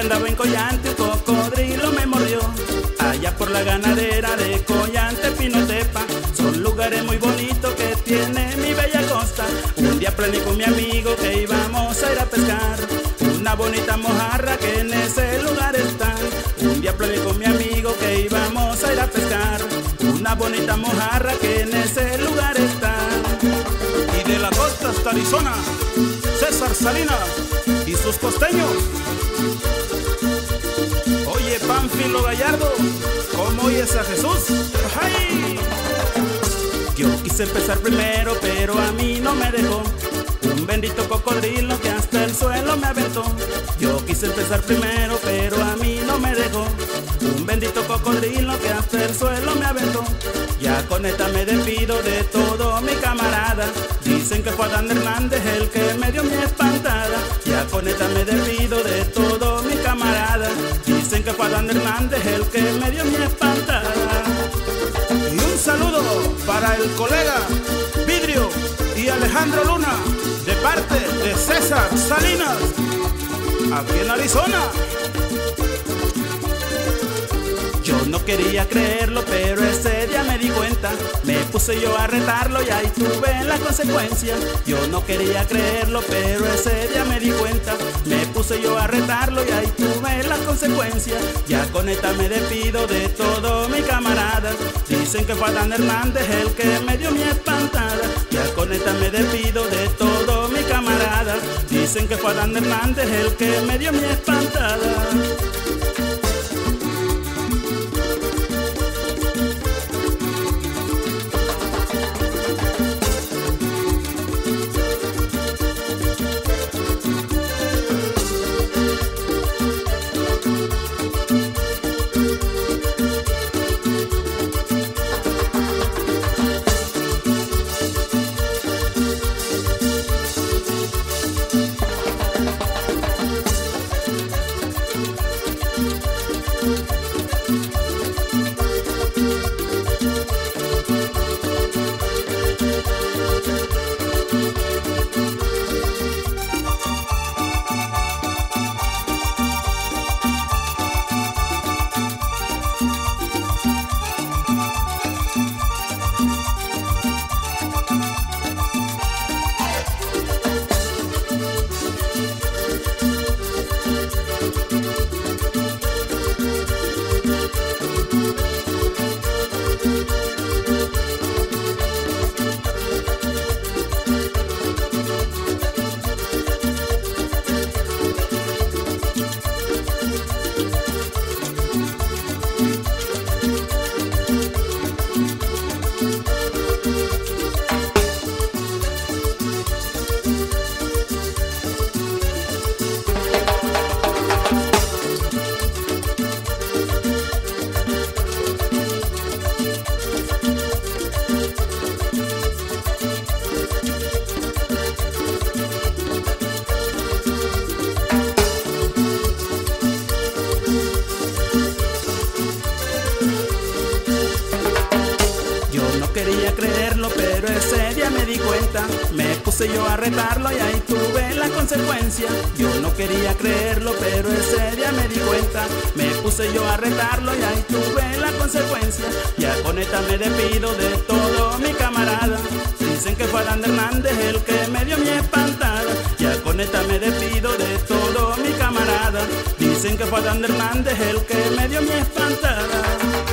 andaba en Collante, un cocodrilo me mordió. Allá por la ganadera de Collante, Pinotepa, son lugares muy bonitos que tiene mi bella costa. Un día planeé con mi amigo que íbamos a ir a pescar una bonita mojarra que en ese lugar está. Un día planeé con mi amigo que íbamos a ir a pescar una bonita mojarra que en ese lugar está. Y de la costa hasta Arizona, César Salinas y sus costeños. Oye, Pánfilo Gallardo, ¿cómo oyes a Jesús? ¡Ay! Yo quise empezar primero, pero a mí no me dejó un bendito cocodrilo que hasta el suelo me aventó. Yo quise empezar primero, pero a mí no me dejó un bendito cocodrilo que hasta el suelo me aventó. Ya con esta me despido de todo mi camarada. Dicen que fue Adán Hernández el que me dio mi espantada. Ya con esta me despido de todo mi camarada. Dicen que fue Adán Hernández el que me dio mi espantada. Y un saludo para el colega Vidrio y Alejandro Luna, de parte de César Salinas, aquí en Arizona. Yo no quería creerlo, pero ese día me di cuenta. Me puse yo a retarlo y ahí tuve la consecuencia. Yo no quería creerlo, pero ese día me di cuenta. Me puse yo a retarlo y ahí tuve la consecuencia. Ya con esta me despido de todo mi camarada. Dicen que fue Adán Hernández el que me dio mi espantada. Ya con esta me despido de todo mi camarada. Dicen que fue Adán Hernández el que me dio mi espantada. Quería creerlo, pero ese día me di cuenta. Me puse yo a retarlo y ahí tuve la consecuencia. Yo no quería creerlo, pero ese día me di cuenta. Me puse yo a retarlo y ahí tuve la consecuencia. Ya con esta me despido de todo mi camarada. Dicen que fue Adán Hernández el que me dio mi espantada. Ya con esta me despido de todo mi camarada. Dicen que fue Adán Hernández el que me dio mi espantada.